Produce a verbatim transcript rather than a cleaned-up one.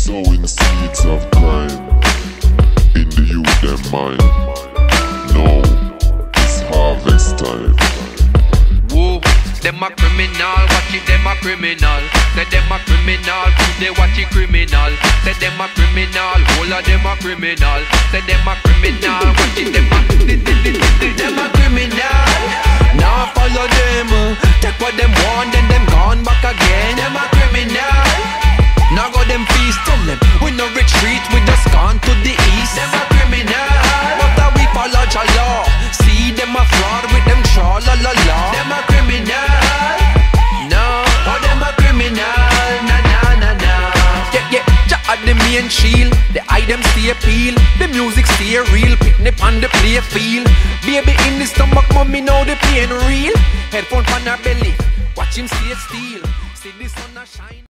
sowing seeds of crime in the youth them mind. Now it's harvest time. Whoa, them a criminal, watch it, them a criminal. Say them a criminal, they watch it criminal. Say them a criminal, all of them a criminal. Say them a criminal, watch it, them a them a criminal. Now follow them, take what them want, then them gone back again. Them a criminal. Now go them feast, tell them we no retreat, we just gone to the east. Them a criminal, but that we follow your law. See them a fraud with them tra la la la. Them a criminal, no, oh them a criminal, na na na na. Yeah yeah, Jah at the main shield, the eye them stay peel, the music stay real, picnic on the play field. Baby in the stomach, mommy know the pain real. Headphone on her belly, watch him stay still.